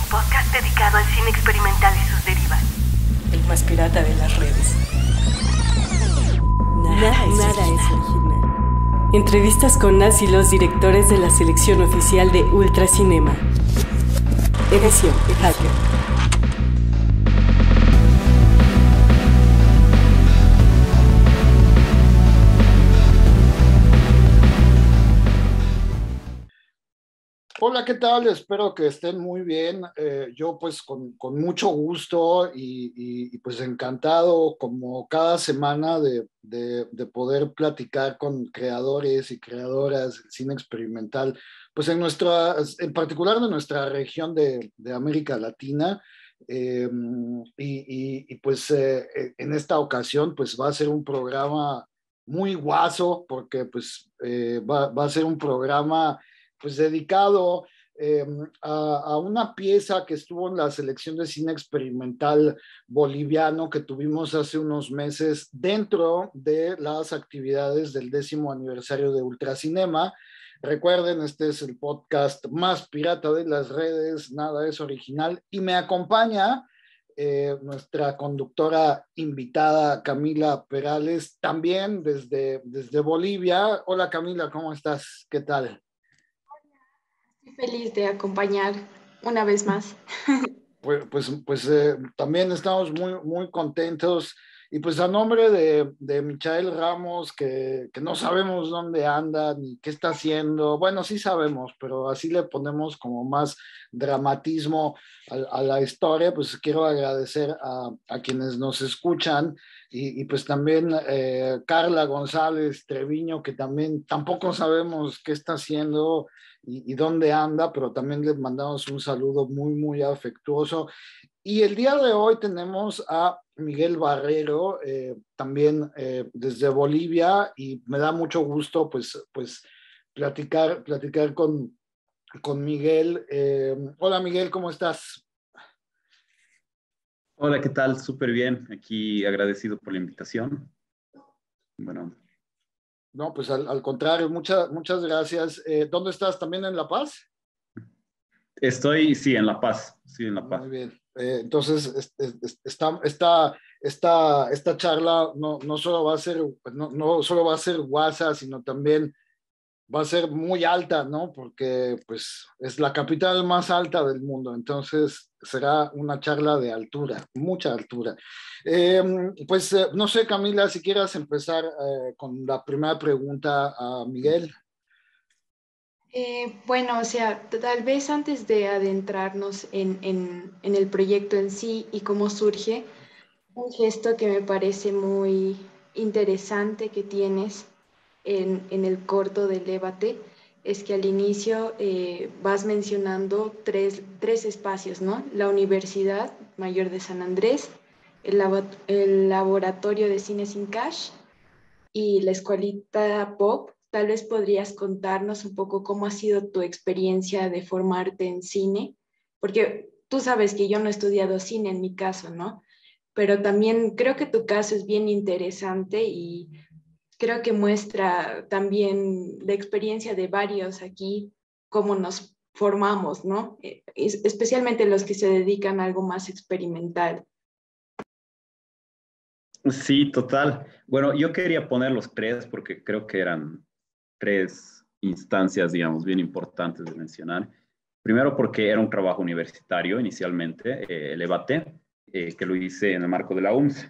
podcast dedicado al cine experimental y sus derivas. El más pirata de las redes. Nada es original. Entrevistas con las y los directores de la selección oficial de Ultracinema. Edición Hacker. Hola, ¿qué tal? Espero que estén muy bien. Yo pues con mucho gusto pues encantado como cada semana de poder platicar con creadores y creadoras del cine experimental, pues en particular de nuestra región de América Latina. Pues en esta ocasión pues va a ser un programa muy guaso porque pues va a ser un programa pues dedicado eh, a una pieza que estuvo en la selección de cine experimental boliviano que tuvimos hace unos meses dentro de las actividades del 10º aniversario de Ultracinema. Recuerden, este es el podcast más pirata de las redes, nada es original, y me acompaña nuestra conductora invitada Camila Perales, también desde Bolivia. Hola Camila, ¿cómo estás? ¿Qué tal? Feliz de acompañar una vez más. También estamos muy contentos y pues a nombre de Michael Ramos, que no sabemos dónde anda ni qué está haciendo, bueno, sí sabemos, pero así le ponemos como más dramatismo a la historia, pues quiero agradecer a quienes nos escuchan pues también Carla González Treviño, que también tampoco sabemos qué está haciendo y dónde anda, pero también les mandamos un saludo muy afectuoso. Y el día de hoy tenemos a Miguel Barrero, también desde Bolivia, y me da mucho gusto pues platicar con Miguel. Hola Miguel, ¿cómo estás? Hola, ¿qué tal? Súper bien. Aquí agradecido por la invitación. Bueno, No, pues al contrario, muchas gracias. ¿Dónde estás? ¿También en La Paz? sí, en La Paz. Sí, en La Paz. Muy bien. Entonces, esta charla no solo va a ser, no solo va a ser guasa, sino también va a ser muy alta, ¿no? Porque pues es la capital más alta del mundo, entonces será una charla de altura, mucha altura. No sé, Camila, si quieras empezar con la primera pregunta a Miguel. Bueno, o sea, tal vez antes de adentrarnos en el proyecto en sí y cómo surge, un gesto que me parece muy interesante que tienes en el corto del debate es que al inicio vas mencionando tres espacios, ¿no? La Universidad Mayor de San Andrés, el Laboratorio de Cine Sin Cash y la Escuelita Pop. Tal vez podrías contarnos un poco cómo ha sido tu experiencia de formarte en cine, porque tú sabes que yo no he estudiado cine en mi caso, ¿no? Pero también creo que tu caso es bien interesante y creo que muestra también la experiencia de varios aquí, cómo nos formamos, ¿no? Especialmente los que se dedican a algo más experimental. Sí, total. Bueno, yo quería poner los tres porque creo que eran tres instancias, digamos, bien importantes de mencionar. Primero porque era un trabajo universitario inicialmente, el EBATE, que lo hice en el marco de la UMSS.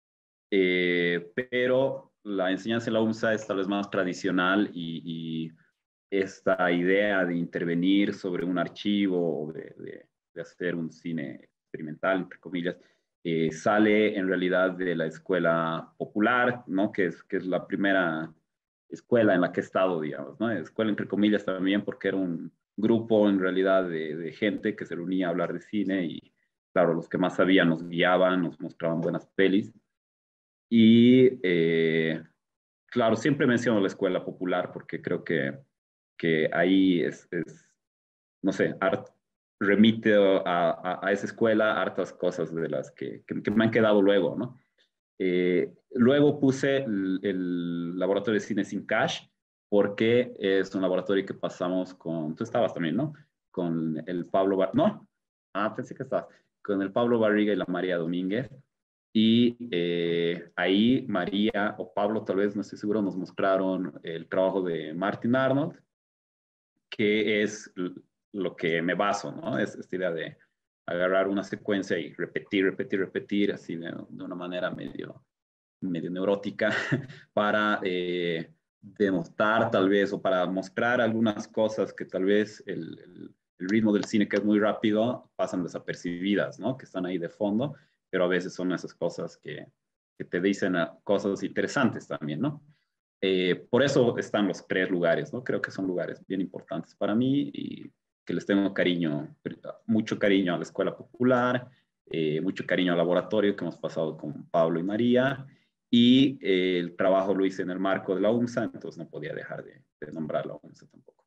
Pero la enseñanza en la UMSA es tal vez más tradicional y esta idea de intervenir sobre un archivo o de hacer un cine experimental, entre comillas, sale en realidad de la escuela popular, ¿no? Que es la primera escuela en la que he estado, digamos, ¿no? Escuela entre comillas también porque era un grupo en realidad de gente que se reunía a hablar de cine y claro, los que más sabían nos guiaban, nos mostraban buenas pelis. Y claro, siempre menciono la escuela popular porque creo que ahí no sé, remite a esa escuela hartas cosas de las que me han quedado luego, ¿no? Luego puse el laboratorio de cine sin cash porque es un laboratorio que pasamos con, tú estabas también, ¿no? Con el Pablo, ¿no? Pensé que estabas con el Pablo Barriga y la María Domínguez. Y ahí María o Pablo, tal vez, no estoy seguro, nos mostraron el trabajo de Martin Arnold, que es lo que me baso, ¿no? Es esta idea de agarrar una secuencia y repetir, repetir, repetir, así de una manera medio neurótica, para demostrar tal vez, o para mostrar algunas cosas que tal vez el ritmo del cine, que es muy rápido, pasan desapercibidas, ¿no? Que están ahí de fondo, pero a veces son esas cosas que te dicen cosas interesantes también, ¿no? Por eso están los 3 lugares, ¿no? Creo que son lugares bien importantes para mí y que les tengo cariño, mucho cariño a la Escuela Popular, mucho cariño al laboratorio que hemos pasado con Pablo y María, y el trabajo lo hice en el marco de la UMSA, entonces no podía dejar de nombrar la UMSA tampoco.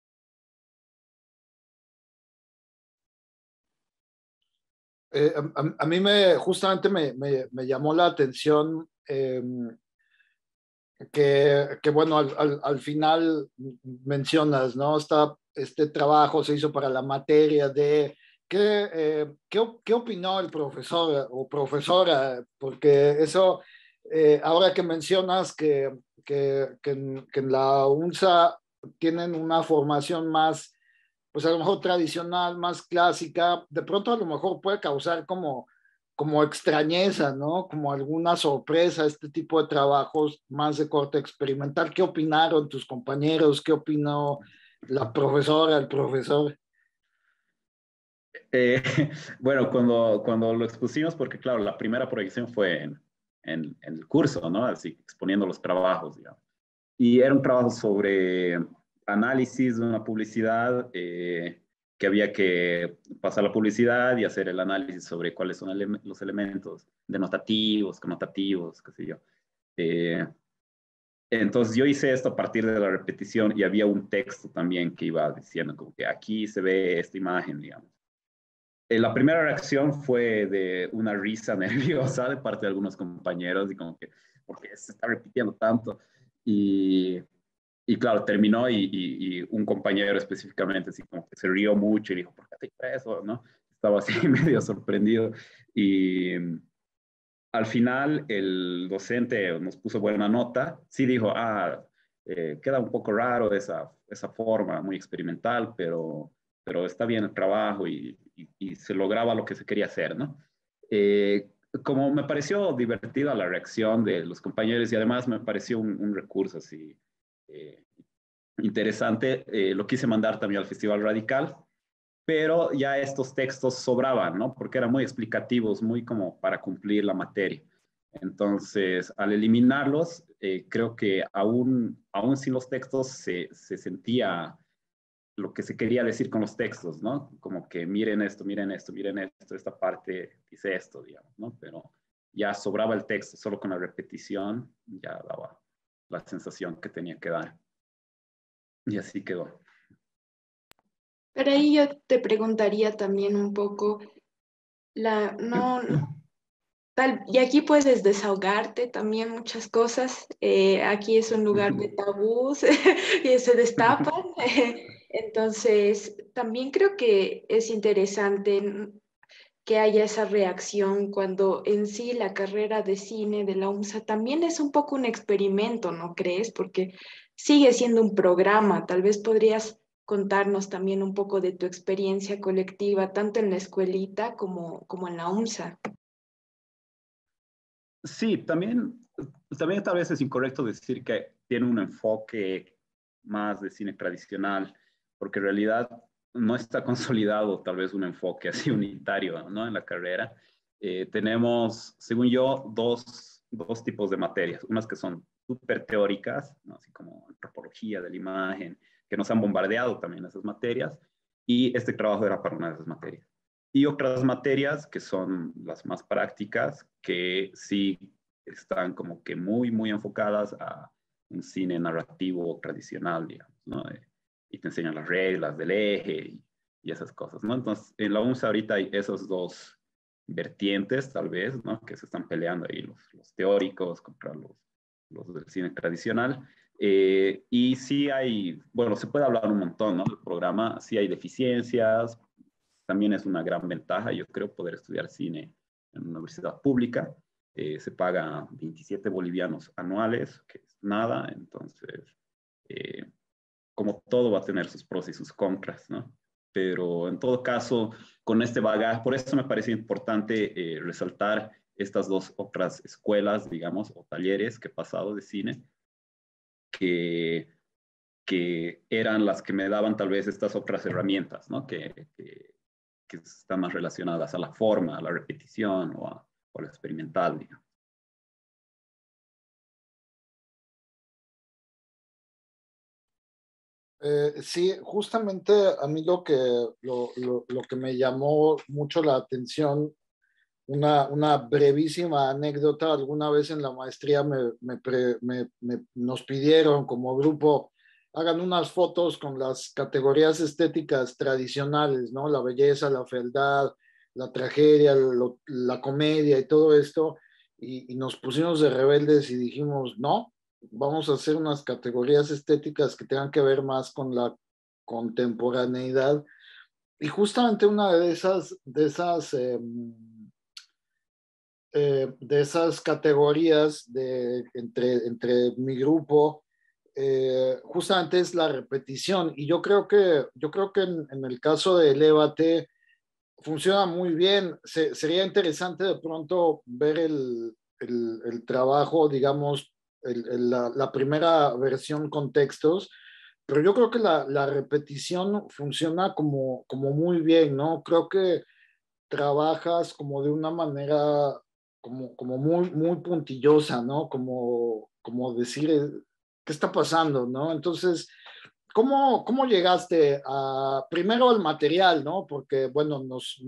A mí justamente me llamó la atención que bueno, al final mencionas, ¿no? Este trabajo se hizo para la materia de qué opinó el profesor o profesora, porque eso, ahora que mencionas que en la UNSA tienen una formación más, pues a lo mejor tradicional, más clásica, de pronto a lo mejor puede causar como extrañeza, ¿no? Como alguna sorpresa, este tipo de trabajos más de corte experimental. ¿Qué opinaron tus compañeros? ¿Qué opinó la profesora, el profesor? Eh, bueno, cuando lo expusimos, porque claro, la primera proyección fue en el curso, ¿no? Así, exponiendo los trabajos, digamos. Y era un trabajo sobre análisis de una publicidad, que había que pasar la publicidad y hacer el análisis sobre cuáles son los elementos denotativos, connotativos, qué sé yo. Eh, entonces yo hice esto a partir de la repetición y había un texto también que iba diciendo como que aquí se ve esta imagen, digamos. La primera reacción fue de una risa nerviosa de parte de algunos compañeros y como que, ¿por qué se está repitiendo tanto? Y claro, terminó y un compañero específicamente así como que se rió mucho y dijo, ¿por qué te hice eso? ¿No? Estaba así medio sorprendido. Y al final el docente nos puso buena nota. Sí dijo, queda un poco raro esa forma muy experimental, pero está bien el trabajo y se lograba lo que se quería hacer, ¿no? Como me pareció divertida la reacción de los compañeros y además me pareció un recurso así interesante, lo quise mandar también al Festival Radical, pero ya estos textos sobraban, ¿no? Porque eran muy explicativos, muy como para cumplir la materia. Entonces, al eliminarlos, creo que aún sin los textos se sentía lo que se quería decir con los textos, ¿no? Como que miren esto, miren esto, miren esto, esta parte dice esto, digamos, ¿no? Pero ya sobraba el texto, solo con la repetición ya daba la sensación que tenía que dar. Y así quedó. Pero ahí yo te preguntaría también un poco, no, y aquí puedes desahogarte también muchas cosas. Aquí es un lugar de tabús y se destapan. Entonces, también creo que es interesante que haya esa reacción cuando en sí la carrera de cine de la UMSA también es un poco un experimento, ¿no crees? Porque sigue siendo un programa. Tal vez podrías contarnos también un poco de tu experiencia colectiva, tanto en la escuelita como en la UMSA. Sí, también tal vez es incorrecto decir que tiene un enfoque más de cine tradicional, porque en realidad no está consolidado tal vez un enfoque así unitario, ¿no? En la carrera. Tenemos, según yo, dos tipos de materias. Unas que son súper teóricas, ¿no? Así como antropología de la imagen, que nos han bombardeado también esas materias, y este trabajo era para una de esas materias. Y otras materias que son las más prácticas, que sí están como que muy, muy enfocadas a un cine narrativo tradicional, digamos, ¿no? Y te enseñan las reglas del eje y esas cosas, ¿no? Entonces, en la UNSA ahorita hay esos dos vertientes, tal vez, ¿no? Que se están peleando ahí los teóricos contra los del cine tradicional. Y sí hay, bueno, se puede hablar un montón, ¿no? Del programa, sí hay deficiencias, también es una gran ventaja, yo creo, poder estudiar cine en una universidad pública. Se paga 27 bolivianos anuales, que es nada, entonces, como todo va a tener sus pros y sus contras, ¿no? Pero en todo caso, con este bagaje, por eso me parece importante resaltar estas dos otras escuelas, digamos, o talleres que he pasado de cine, que eran las que me daban tal vez estas otras herramientas, ¿no? Que están más relacionadas a la forma, a la repetición o a lo experimental, digamos. Sí, justamente a mí lo que me llamó mucho la atención, una brevísima anécdota, alguna vez en la maestría nos pidieron como grupo, hagan unas fotos con las categorías estéticas tradicionales, ¿no? La belleza, la fealdad, la tragedia, la comedia y todo esto, y nos pusimos de rebeldes y dijimos, no, vamos a hacer unas categorías estéticas que tengan que ver más con la contemporaneidad. Y justamente una de esas categorías entre mi grupo, justamente es la repetición. Y yo creo que en el caso de Elévate funciona muy bien. Sería interesante de pronto ver el trabajo, digamos, la primera versión con textos, pero yo creo que la repetición funciona como muy bien, ¿no? Creo que trabajas como de una manera como muy puntillosa, ¿no? Como decir, ¿qué está pasando, no? Entonces, ¿cómo llegaste primero al material, ¿no? Porque, bueno,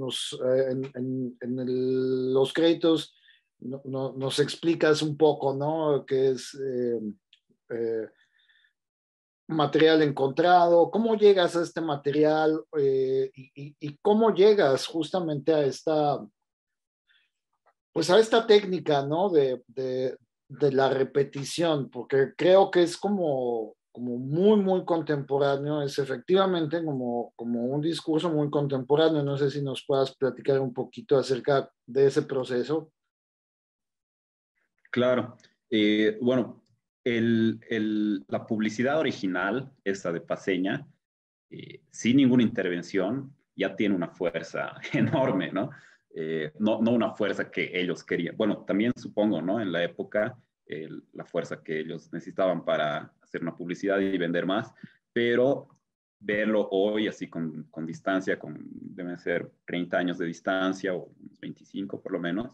los créditos nos explicas un poco, ¿no? Qué es eh, material encontrado, cómo llegas a este material y cómo llegas justamente pues a esta técnica, ¿no? De la repetición, porque creo que es como muy contemporáneo, es efectivamente como un discurso muy contemporáneo. No sé si nos puedas platicar un poquito acerca de ese proceso. Claro. Bueno, la publicidad original, esta de Paceña, sin ninguna intervención, ya tiene una fuerza enorme, ¿no? No una fuerza que ellos querían. Bueno, también supongo, ¿no? En la época, la fuerza que ellos necesitaban para hacer una publicidad y vender más, pero verlo hoy así con distancia, deben ser 30 años de distancia o 25 por lo menos,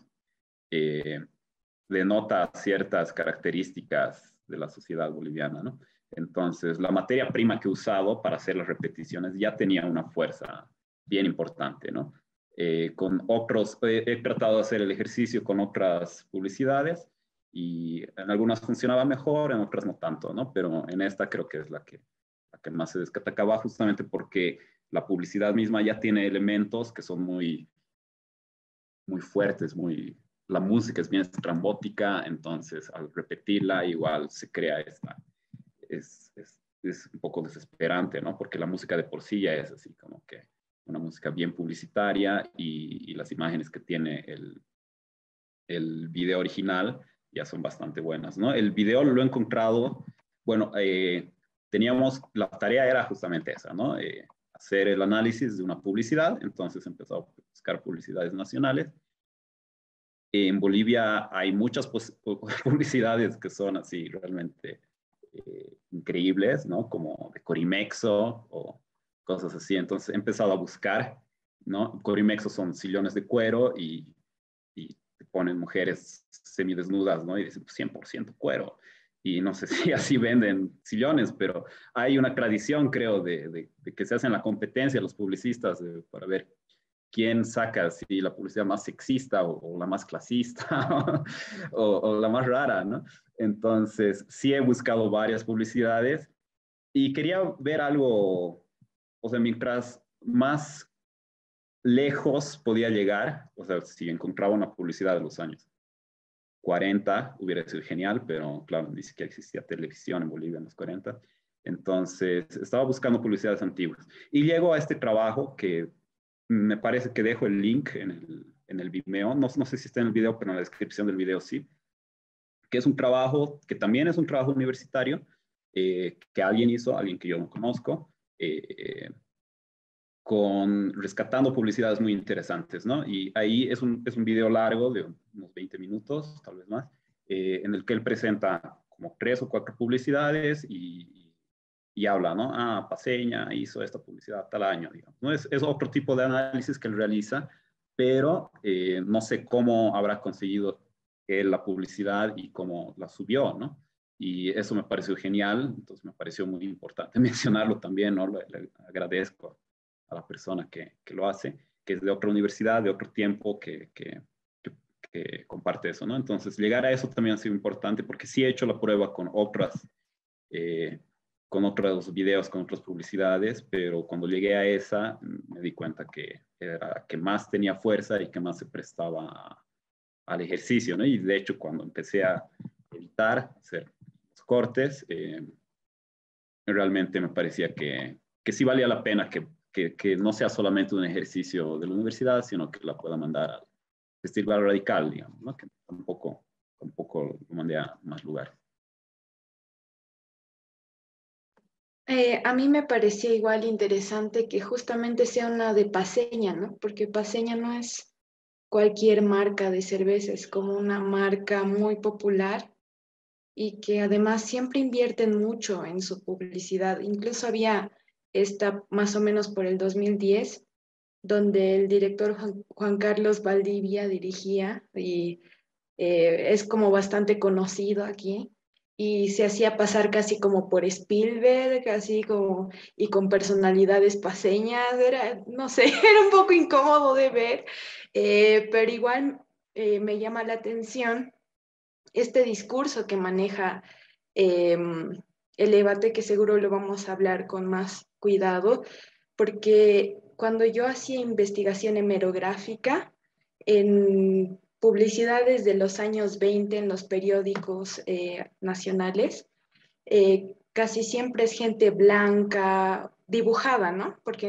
denota ciertas características de la sociedad boliviana, ¿no? Entonces, la materia prima que he usado para hacer las repeticiones ya tenía una fuerza bien importante, ¿no? Con otros, he tratado de hacer el ejercicio con otras publicidades y en algunas funcionaba mejor, en otras no tanto, ¿no? Pero en esta creo que es la que más se destacaba justamente porque la publicidad misma ya tiene elementos que son muy fuertes, la música es bien estrambótica, entonces al repetirla igual se crea es un poco desesperante, ¿no? Porque la música de por sí ya es así como que una música bien publicitaria y las imágenes que tiene el video original ya son bastante buenas, ¿no? El video lo he encontrado, bueno, la tarea era justamente esa, ¿no? Hacer el análisis de una publicidad, entonces empezó a buscar publicidades nacionales. En Bolivia hay muchas publicidades que son así realmente increíbles, ¿no? Como de Corimexo o cosas así. Entonces he empezado a buscar, ¿no? Corimexo son sillones de cuero y te ponen mujeres semidesnudas, ¿no? Y dicen 100% cuero. Y no sé si así venden sillones, pero hay una tradición, creo, de que se hacen la competencia los publicistas para ver quién saca, si la publicidad más sexista o la más clasista o la más rara, ¿no? Entonces, sí he buscado varias publicidades y quería ver algo, o sea, mientras más lejos podía llegar, o sea, si encontraba una publicidad de los años 40, hubiera sido genial, pero claro, ni siquiera existía televisión en Bolivia en los 40. Entonces, estaba buscando publicidades antiguas. Y llego a este trabajo que me parece que dejo el link en el Vimeo, no sé si está en el video, pero en la descripción del video sí, que es un trabajo, que también es un trabajo universitario, que alguien hizo, alguien que yo no conozco, rescatando publicidades muy interesantes, ¿no? Y ahí es un video largo de unos 20 minutos, tal vez más, en el que él presenta como 3 o 4 publicidades y habla, ¿no? Ah, Paceña hizo esta publicidad tal año, digamos, ¿no? Es otro tipo de análisis que él realiza, pero no sé cómo habrá conseguido él la publicidad y cómo la subió, ¿no? Y eso me pareció genial, entonces me pareció muy importante mencionarlo también, ¿no? Le agradezco a la persona que lo hace, que es de otra universidad, de otro tiempo, que comparte eso, ¿no? Entonces, llegar a eso también ha sido importante, porque sí he hecho la prueba con otros videos, con otras publicidades, pero cuando llegué a esa, me di cuenta que era que más tenía fuerza y que más se prestaba al ejercicio, ¿no? Y de hecho, cuando empecé a editar, hacer los cortes, realmente me parecía que sí valía la pena que no sea solamente un ejercicio de la universidad, sino que la pueda mandar al Festival Radical, digamos, ¿no? Que tampoco lo mandé a más lugares. A mí me parecía igual interesante que justamente sea una de Paceña, ¿no? Porque Paceña no es cualquier marca de cerveza, es como una marca muy popular y que además siempre invierten mucho en su publicidad. Incluso había esta más o menos por el 2010, donde el director Juan Carlos Valdivia dirigía y es como bastante conocido aquí y se hacía pasar casi como por Spielberg, así como, y con personalidades paseñas, era, no sé, era un poco incómodo de ver, pero igual me llama la atención este discurso que maneja eh, el debate, que seguro lo vamos a hablar con más cuidado, porque cuando yo hacía investigación hemerográfica en publicidades de los años 20 en los periódicos nacionales, casi siempre es gente blanca dibujada, ¿no? Porque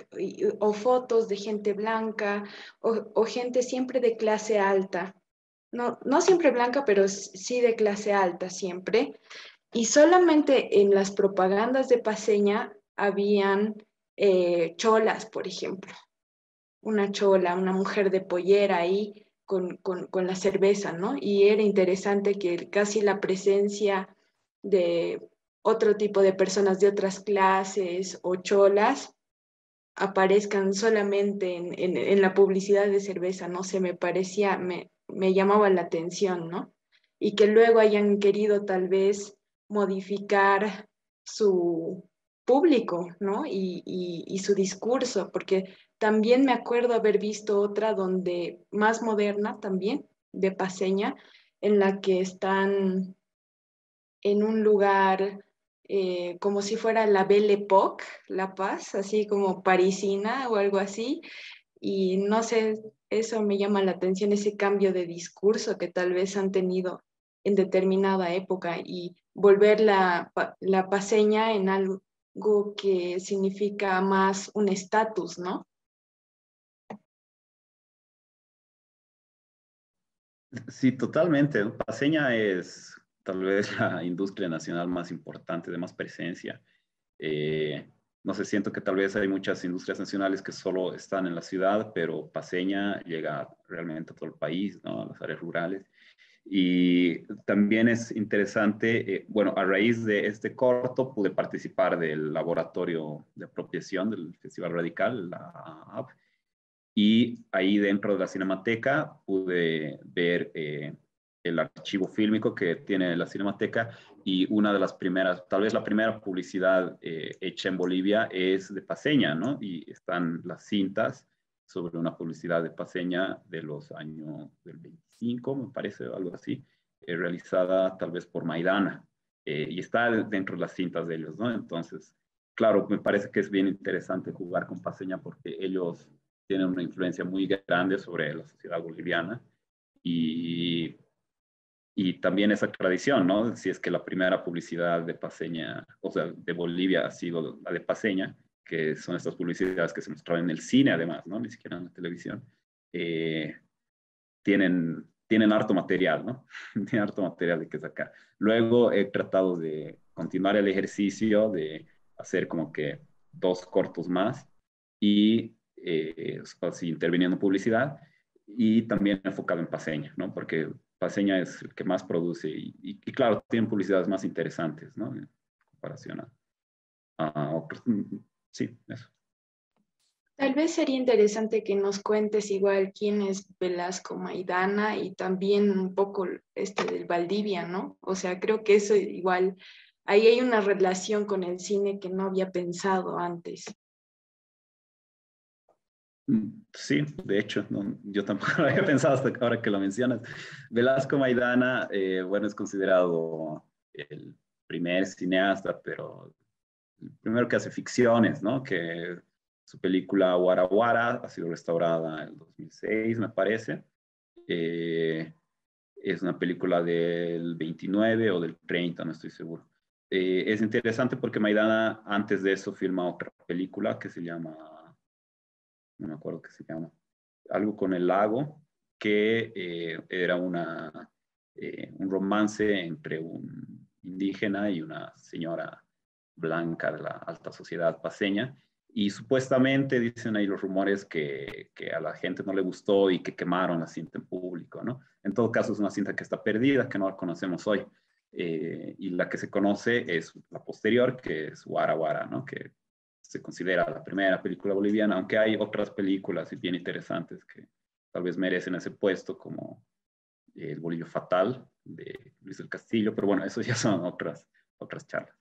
o fotos de gente blanca o gente siempre de clase alta. No, no siempre blanca, pero sí de clase alta siempre. Y solamente en las propagandas de Paceña habían cholas, por ejemplo. Una chola, una mujer de pollera ahí con la cerveza, ¿no? Y era interesante que casi la presencia de otro tipo de personas de otras clases o cholas aparezcan solamente en la publicidad de cerveza, no sé, me llamaba la atención, ¿no? Y que luego hayan querido tal vez modificar su público, ¿no? Y su discurso, porque también me acuerdo haber visto otra donde, más moderna también, de Paceña, en la que están en un lugar como si fuera la Belle Époque, La Paz, así como parisina o algo así. Y no sé, eso me llama la atención, ese cambio de discurso que tal vez han tenido en determinada época y volver la paseña en algo que significa más un estatus, ¿no? Sí, totalmente. Paceña es tal vez la industria nacional más importante, de más presencia. Eh, no sé, siento que tal vez hay muchas industrias nacionales que solo están en la ciudad, pero Paceña llega realmente a todo el país, ¿no? A las áreas rurales. Y también es interesante, bueno, a raíz de este corto pude participar del laboratorio de apropiación del Festival Radical, la AP, y ahí dentro de la Cinemateca pude ver el archivo fílmico que tiene la Cinemateca, y una de las primeras, tal vez la primera publicidad hecha en Bolivia es de Paceña, ¿no? Y están las cintas sobre una publicidad de Paceña de los años del 25, me parece, algo así, realizada tal vez por Maidana, y está dentro de las cintas de ellos, ¿no? Entonces, claro, me parece que es bien interesante jugar con Paceña porque ellos tienen una influencia muy grande sobre la sociedad boliviana y, y también esa tradición, ¿no? Si es que la primera publicidad de Paceña, o sea, de Bolivia ha sido la de Paceña, que son estas publicidades que se mostraban en el cine además, ¿no? Ni siquiera en la televisión, tienen harto material, ¿no? Tienen harto material de que sacar. Luego he tratado de continuar el ejercicio de hacer como que 2 cortos más y así interviniendo en publicidad y también enfocado en Paseña, ¿no? Porque Paseña es el que más produce y claro, tienen publicidades más interesantes, ¿no? En comparación a otros. Sí, eso. Tal vez sería interesante que nos cuentes igual quién es Velasco Maidana y también un poco del Valdivia, ¿no? O sea, creo que eso igual, ahí hay una relación con el cine que no había pensado antes. Sí, de hecho, no, yo tampoco lo había pensado hasta ahora que lo mencionas. Velasco Maidana, bueno, es considerado el primer cineasta, pero el primero que hace ficciones, ¿no? Que su película Guara Guara ha sido restaurada en el 2006, me parece. Es una película del 29 o del 30, no estoy seguro. Es interesante porque Maidana antes de eso filma otra película que se llama, no me acuerdo qué se llama, algo con el lago, que era un romance entre un indígena y una señora blanca de la alta sociedad paceña. Y supuestamente dicen ahí los rumores que a la gente no le gustó y que quemaron la cinta en público, ¿no? En todo caso es una cinta que está perdida, que no la conocemos hoy. Y la que se conoce es la posterior, que es Guara Guara, ¿no? Que se considera la primera película boliviana, aunque hay otras películas bien interesantes que tal vez merecen ese puesto, como El Bolillo Fatal de Luis del Castillo, pero bueno, eso ya son otras charlas.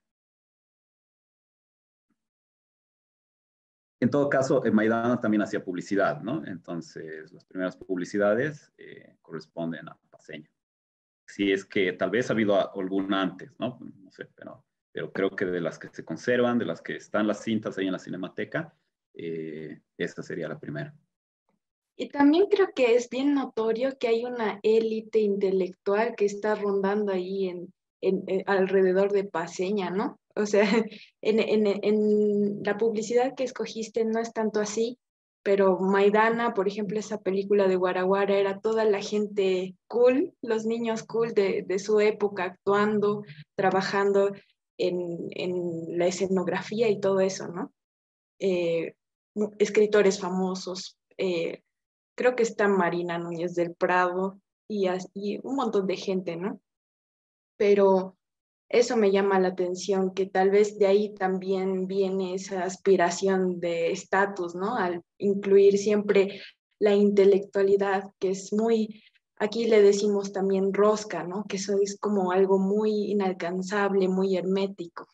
En todo caso, Maidana también hacía publicidad, ¿no? Entonces, las primeras publicidades corresponden a Paseña. Si es que tal vez ha habido alguna antes, ¿no? No sé, pero creo que de las que se conservan, de las que están las cintas ahí en la Cinemateca, esta sería la primera. Y también creo que es bien notorio que hay una élite intelectual que está rondando ahí alrededor de Paseña, ¿no? O sea, en la publicidad que escogiste no es tanto así, pero Maidana, por ejemplo, esa película de Guaraguara era toda la gente cool, los niños cool de su época actuando, trabajando en la escenografía y todo eso, ¿no? Escritores famosos, creo que está Marina Núñez del Prado y un montón de gente, ¿no? Pero eso me llama la atención, que tal vez de ahí también viene esa aspiración de estatus, ¿no? Al incluir siempre la intelectualidad, que es muy, aquí le decimos también rosca, ¿no? Que eso es como algo muy inalcanzable, muy hermético.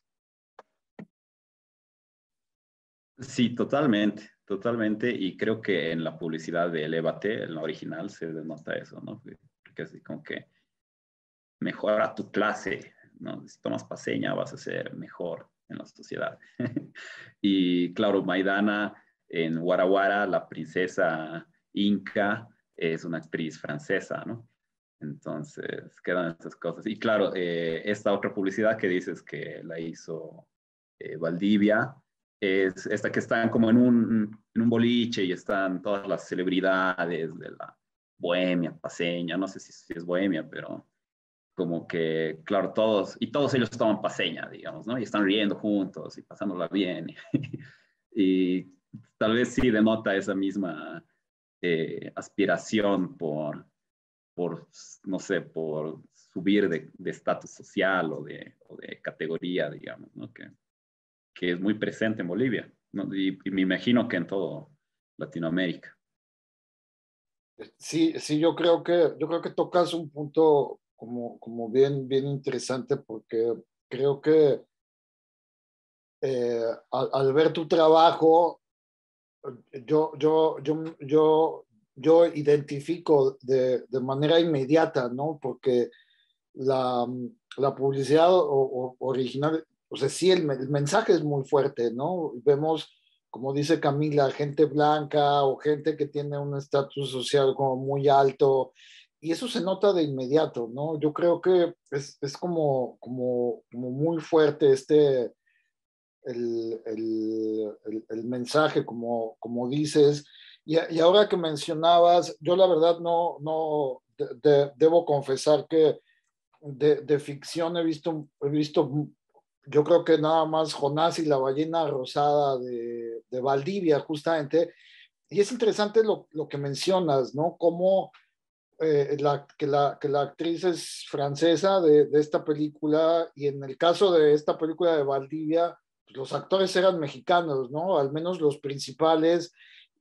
Sí, totalmente, totalmente. Y creo que en la publicidad de Elévate, en la original, se denota eso, ¿no? Porque así como que mejora tu clase, ¿no? Si tomas Paseña vas a ser mejor en la sociedad. Y claro, Maidana en Guaraguara, la princesa inca, es una actriz francesa, ¿no? Entonces quedan estas cosas. Y claro, esta otra publicidad que dices que la hizo Valdivia, es esta que están como en un boliche y están todas las celebridades de la bohemia paseña, no sé si es bohemia, pero como que, claro, todos ellos toman Paseña, digamos, ¿no? Y están riendo juntos y pasándola bien. Y tal vez sí denota esa misma aspiración no sé, por subir de estatus social o de categoría, digamos, ¿no? Que es muy presente en Bolivia, ¿no? Y me imagino que en todo Latinoamérica. Sí, sí, yo creo que tocas un punto como bien, bien interesante porque creo que al ver tu trabajo, yo, yo, yo, yo, yo identifico de manera inmediata, ¿no? Porque la, la publicidad original, o sea, sí, el mensaje es muy fuerte, ¿no? Vemos, como dice Camila, gente blanca o gente que tiene un estatus social como muy alto, y eso se nota de inmediato, ¿no? Yo creo que es como muy fuerte el mensaje, como dices. Y ahora que mencionabas, yo la verdad debo confesar que de ficción he visto, yo creo que nada más Jonás y la ballena rosada de Valdivia, justamente. Y es interesante lo que mencionas, ¿no? Cómo que la actriz es francesa de esta película, y en el caso de esta película de Valdivia, pues los actores eran mexicanos, ¿no? Al menos los principales,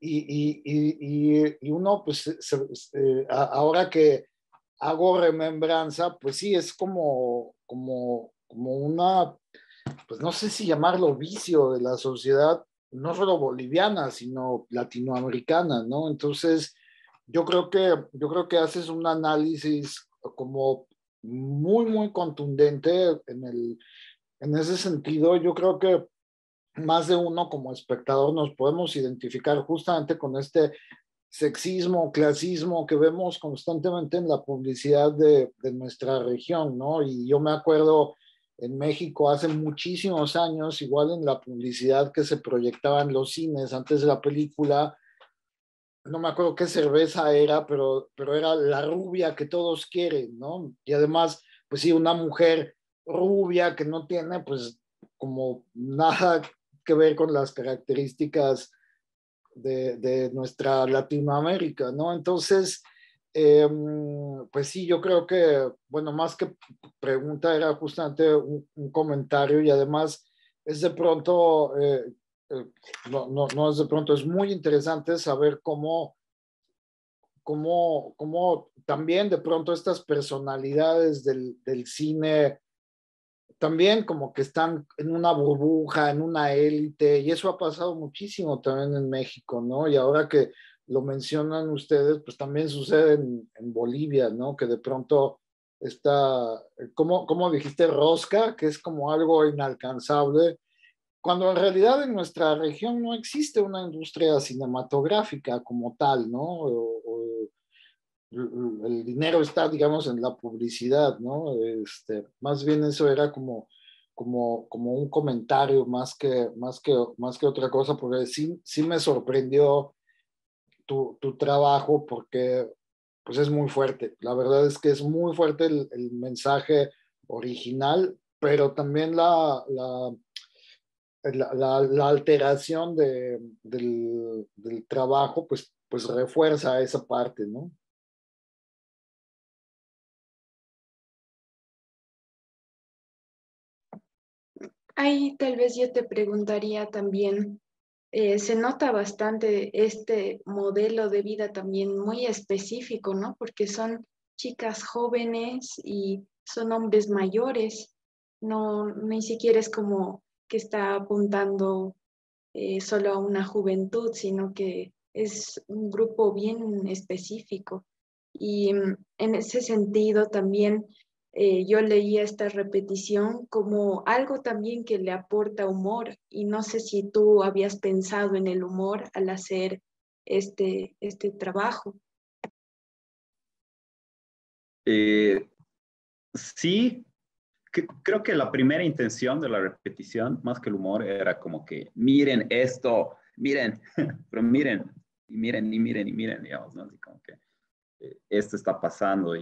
y uno, pues, ahora que hago remembranza, pues sí, es como una, pues no sé si llamarlo vicio de la sociedad, no solo boliviana, sino latinoamericana, ¿no? Entonces, yo creo que haces un análisis como muy, muy contundente en ese sentido. Yo creo que más de uno como espectador nos podemos identificar justamente con este sexismo, clasismo que vemos constantemente en la publicidad de nuestra región, ¿no? Y yo me acuerdo en México hace muchísimos años, igual en la publicidad que se proyectaba en los cines antes de la película, no me acuerdo qué cerveza era, pero era la rubia que todos quieren, ¿no? Y además, pues sí, una mujer rubia que no tiene, pues, como nada que ver con las características de nuestra Latinoamérica, ¿no? Entonces, pues sí, yo creo que, bueno, más que pregunta era justamente un comentario, y además es de pronto, no es de pronto, es muy interesante saber cómo también de pronto estas personalidades del cine también como que están en una burbuja, en una élite, y eso ha pasado muchísimo también en México, ¿no? Y ahora que lo mencionan ustedes, pues también sucede en Bolivia, ¿no? Que de pronto está, ¿cómo dijiste? Rosca, que es como algo inalcanzable, cuando en realidad en nuestra región no existe una industria cinematográfica como tal, ¿no? El dinero está, digamos, en la publicidad, ¿no? Más bien eso era como un comentario más que otra cosa, porque sí me sorprendió tu trabajo, porque pues es muy fuerte. La verdad es que es muy fuerte el mensaje original, pero también la alteración del trabajo, pues refuerza esa parte, ¿no? Ahí tal vez yo te preguntaría también, se nota bastante este modelo de vida también muy específico, ¿no? Porque son chicas jóvenes y son hombres mayores, no, ni siquiera es como que está apuntando solo a una juventud, sino que es un grupo bien específico. Y en ese sentido también yo leía esta repetición como algo también que le aporta humor, y no sé si tú habías pensado en el humor al hacer este trabajo. Sí, creo que la primera intención de la repetición, más que el humor, era como que miren esto, miren, pero miren, y miren, y miren, y miren, digamos, ¿no? Así como que esto está pasando,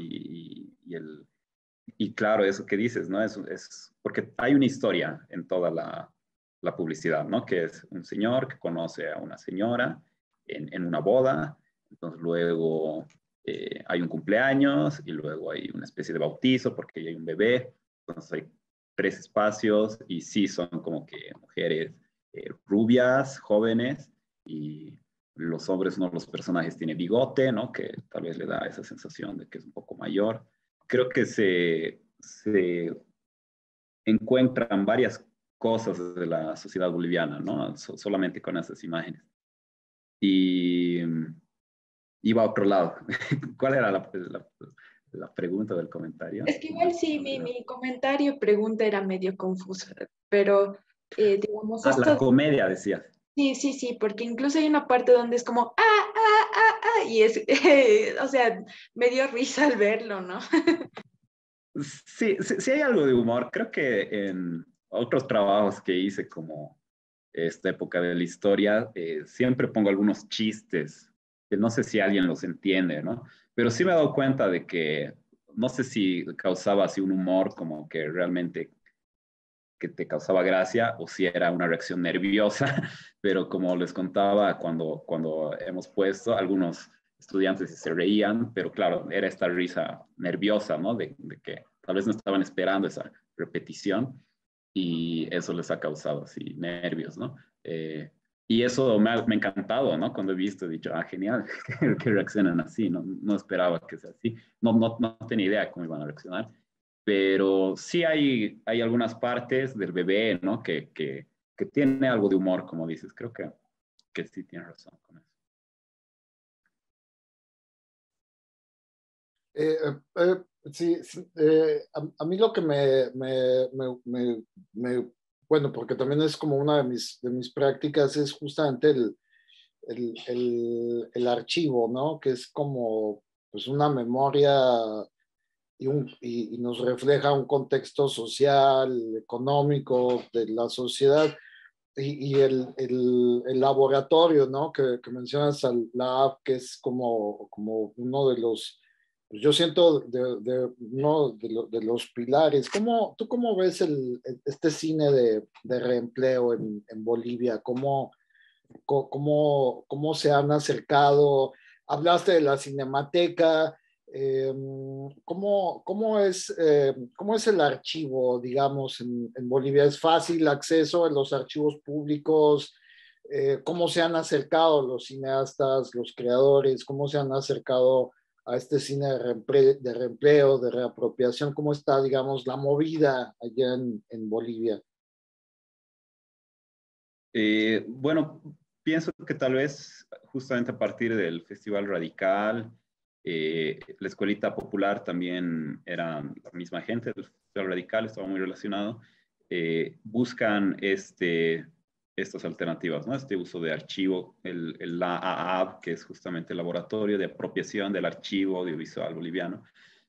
y claro, eso que dices, ¿no? Es porque hay una historia en toda la publicidad, ¿no? Que es un señor que conoce a una señora en una boda, entonces luego hay un cumpleaños y luego hay una especie de bautizo porque hay un bebé, entonces hay 3 espacios y sí son como que mujeres rubias, jóvenes, y los hombres, uno de los personajes tiene bigote, ¿no? Que tal vez le da esa sensación de que es un poco mayor. Creo que se encuentran varias cosas de la sociedad boliviana, ¿no? Solamente con esas imágenes. Y iba a otro lado. ¿Cuál era la pregunta del comentario? Es que igual sí, mi comentario, pregunta era medio confusa, pero digamos La esto. comedia, decías. Sí, sí, sí, porque incluso hay una parte donde es como, y es, o sea, me dio risa al verlo, ¿no? Sí, sí, sí hay algo de humor. Creo que otros trabajos que hice como esta época de la historia, siempre pongo algunos chistes que no sé si alguien los entiende, ¿no? Pero sí me he dado cuenta de que no sé si causaba así un humor como que realmente que te causaba gracia o si era una reacción nerviosa, pero como les contaba, cuando hemos puesto, algunos estudiantes se reían, pero claro, era esta risa nerviosa, ¿no? De que tal vez no estaban esperando esa repetición y eso les ha causado así nervios, ¿no? Y eso me ha encantado, ¿no? Cuando he visto, he dicho, ah, genial, que reaccionan así, ¿no? No esperaba que sea así, no tenía idea cómo iban a reaccionar, pero sí hay algunas partes del bebé, ¿no? Que tiene algo de humor, como dices, creo que sí tienes razón con eso. Sí, sí, a mí lo que bueno, porque también es como una de mis prácticas, es justamente el archivo, ¿no? Que es como pues una memoria y nos refleja un contexto social, económico de la sociedad. Y el laboratorio, ¿no? Que mencionas, la app, que es como uno de los, pues yo siento, de uno de los pilares. ¿Tú cómo ves este cine de reempleo en Bolivia? ¿Cómo se han acercado? Hablaste de la Cinemateca. ¿Cómo es el archivo, digamos, en Bolivia? ¿Es fácil acceso a los archivos públicos? ¿Cómo se han acercado los cineastas, los creadores? ¿Cómo se han acercado a este cine de reempleo, de reapropiación? ¿Cómo está, digamos, la movida allá en Bolivia? Bueno, pienso que tal vez justamente a partir del Festival Radical, la Escuelita Popular también era la misma gente del Festival Radical, estaba muy relacionado, buscan estas alternativas, ¿no? Este uso de archivo, la AAB, que es justamente el Laboratorio de Apropiación del Archivo Audiovisual Boliviano,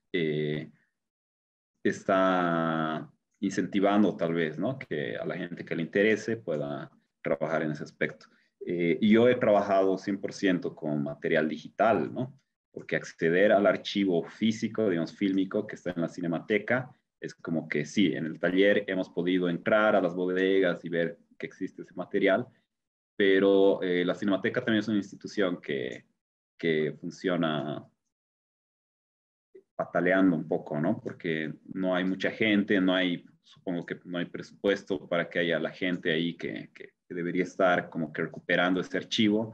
está incentivando tal vez, ¿no? Que a la gente que le interese pueda trabajar en ese aspecto. Y yo he trabajado 100% con material digital, ¿no? Porque acceder al archivo físico, digamos, fílmico, que está en la Cinemateca, es como que sí, en el taller hemos podido entrar a las bodegas y ver que existe ese material, pero la Cinemateca también es una institución que funciona pataleando un poco, ¿no? Porque no hay mucha gente, supongo que no hay presupuesto para que haya la gente ahí que debería estar como que recuperando este archivo.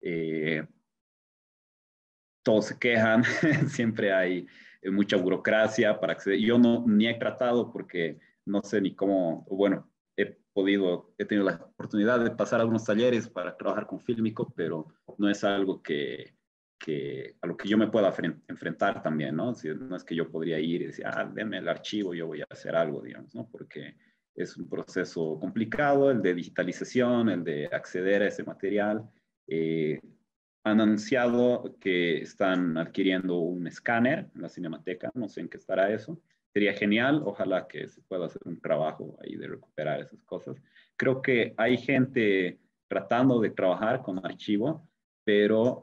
Todos se quejan, siempre hay mucha burocracia para acceder. Yo ni he tratado porque no sé ni cómo, bueno, he tenido la oportunidad de pasar algunos talleres para trabajar con Fílmico, pero no es algo a lo que yo me pueda enfrentar también, ¿no? Si, no es que yo podría ir y decir, denme el archivo, yo voy a hacer algo, digamos, ¿no? Porque es un proceso complicado, el de digitalización, el de acceder a ese material. Han anunciado que están adquiriendo un escáner en la Cinemateca, no sé en qué estará eso. Sería genial, ojalá que se pueda hacer un trabajo ahí de recuperar esas cosas. Creo que hay gente tratando de trabajar con archivo, pero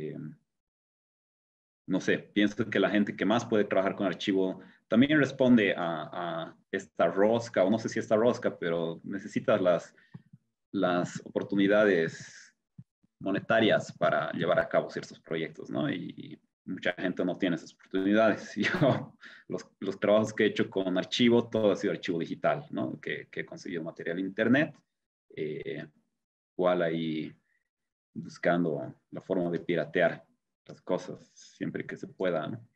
no sé, pienso que la gente que más puede trabajar con archivo también responde a esta rosca, o no sé si esta rosca, pero necesitas las oportunidades monetarias para llevar a cabo ciertos proyectos, ¿no? Y mucha gente no tiene esas oportunidades. Yo, los trabajos que he hecho con archivo, todo ha sido archivo digital, ¿no? Que he conseguido material en internet, igual ahí buscando la forma de piratear las cosas siempre que se pueda, ¿no?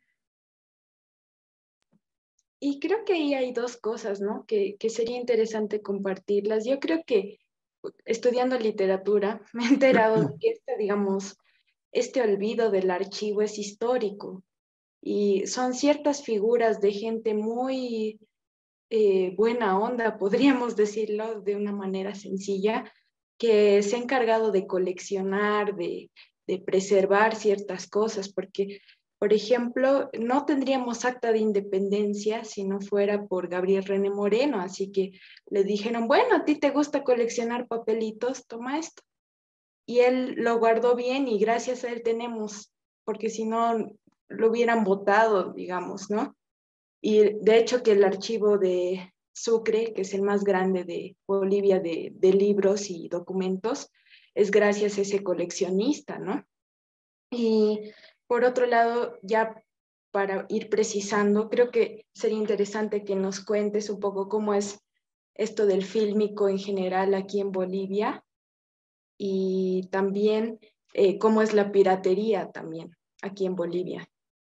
Y creo que ahí hay dos cosas, ¿no? Que sería interesante compartirlas. Yo creo que estudiando literatura me he enterado que digamos, este olvido del archivo es histórico y son ciertas figuras de gente muy buena onda, podríamos decirlo de una manera sencilla, que se ha encargado de coleccionar, de preservar ciertas cosas, porque Por ejemplo, no tendríamos acta de independencia si no fuera por Gabriel René Moreno, así que le dijeron, bueno, a ti te gusta coleccionar papelitos, toma esto. Y él lo guardó bien y gracias a él tenemos, porque si no lo hubieran votado, digamos, ¿no? Y de hecho que el archivo de Sucre, que es el más grande de Bolivia de libros y documentos, es gracias a ese coleccionista, ¿no? Y por otro lado, ya para ir precisando, creo que sería interesante que nos cuentes un poco cómo es esto del fílmico en general aquí en Bolivia y también cómo es la piratería también aquí en Bolivia.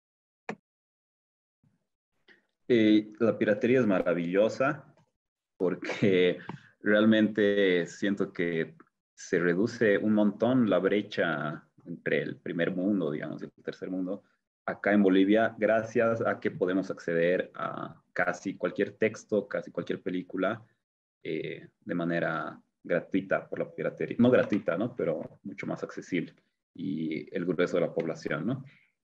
La piratería es maravillosa porque realmente siento que se reduce un montón la brecha entre el primer mundo, digamos, y el tercer mundo, acá en Bolivia, gracias a que podemos acceder a casi cualquier texto, casi cualquier película, de manera gratuita por la piratería. No gratuita, ¿no? Pero mucho más accesible. Y el grueso de la población, ¿no?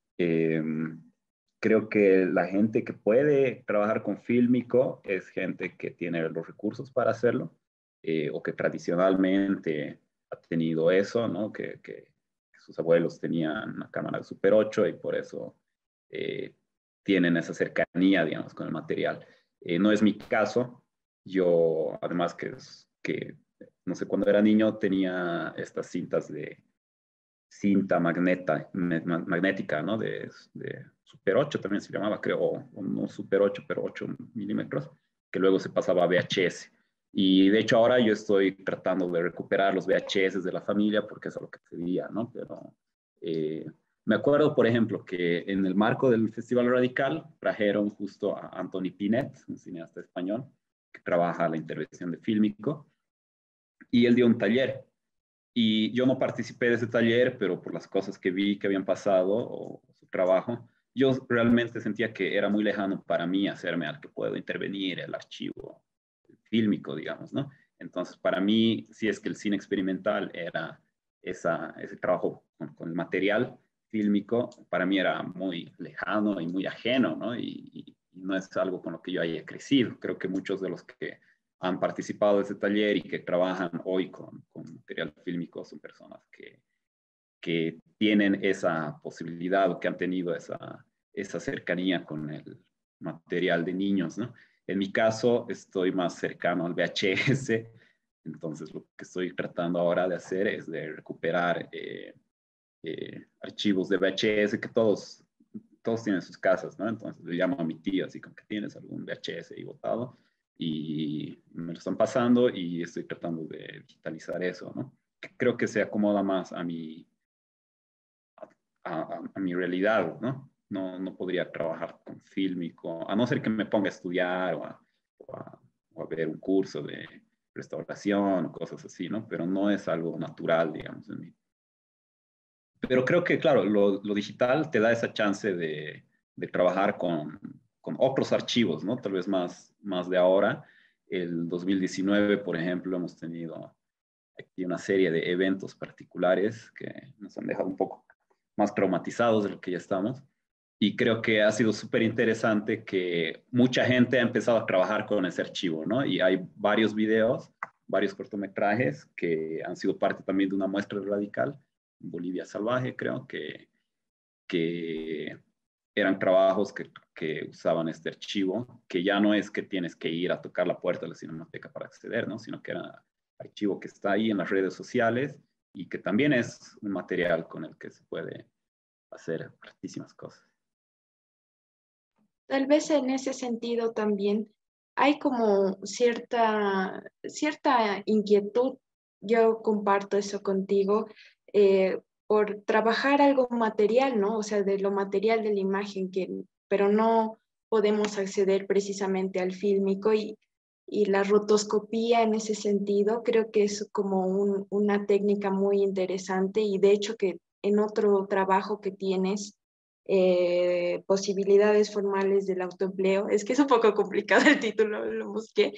Creo que la gente que puede trabajar con fílmico es gente que tiene los recursos para hacerlo, o que tradicionalmente ha tenido eso, ¿no? Que sus abuelos tenían una cámara de Super 8 y por eso tienen esa cercanía, digamos, con el material. No es mi caso. Yo, además que, no sé, cuando era niño tenía estas cintas de cinta magnética, ¿no? De Super 8 también se llamaba, creo, o no Super 8, pero 8 milímetros, que luego se pasaba a VHS. Y de hecho ahora yo estoy tratando de recuperar los VHS de la familia porque es a lo que pedía, ¿no? Pero me acuerdo, por ejemplo, que en el marco del Festival Radical trajeron justo a Antoni Pinet, un cineasta español que trabaja la intervención de fílmico, y él dio un taller. Y yo no participé de ese taller, pero por las cosas que vi que habían pasado o su trabajo, yo realmente sentía que era muy lejano para mí hacerme al que puedo intervenir el archivo fílmico, digamos, ¿no? Entonces, para mí, si es que el cine experimental era ese trabajo con el material fílmico, para mí era muy lejano y muy ajeno, ¿no? Y no es algo con lo que yo haya crecido. Creo que muchos de los que han participado de ese taller y que trabajan hoy con material fílmico son personas que tienen esa posibilidad o que han tenido esa cercanía con el material de niños, ¿no? En mi caso, estoy más cercano al VHS, entonces lo que estoy tratando ahora de hacer es de recuperar archivos de VHS que todos tienen sus casas, ¿no? Entonces le llamo a mi tío, así como que tienes algún VHS ahí botado, y me lo están pasando y estoy tratando de digitalizar eso, ¿no? Creo que se acomoda más a mi realidad, ¿no? No podría trabajar con fílmico, a no ser que me ponga a estudiar o a ver un curso de restauración o cosas así, ¿no? Pero no es algo natural, digamos, en mí. Pero creo que, claro, lo digital te da esa chance de trabajar con otros archivos, ¿no? Tal vez más de ahora. El 2019, por ejemplo, hemos tenido aquí una serie de eventos particulares que nos han dejado un poco más traumatizados de lo que ya estamos. Y creo que ha sido súper interesante que mucha gente ha empezado a trabajar con ese archivo, ¿no? Y hay varios videos, varios cortometrajes que han sido parte también de una muestra radical, Bolivia Salvaje, creo, que eran trabajos que usaban este archivo, que ya no es que tienes que ir a tocar la puerta de la cinemateca para acceder, ¿no? Sino que era archivo que está ahí en las redes sociales y que también es un material con el que se puede hacer muchísimas cosas. Tal vez en ese sentido también hay como cierta inquietud, yo comparto eso contigo, por trabajar algo material, ¿no? O sea, de lo material de la imagen, pero no podemos acceder precisamente al fílmico y la rotoscopía en ese sentido creo que es como una técnica muy interesante y de hecho que en otro trabajo que tienes, posibilidades formales del autoempleo, es que es un poco complicado el título, lo busqué,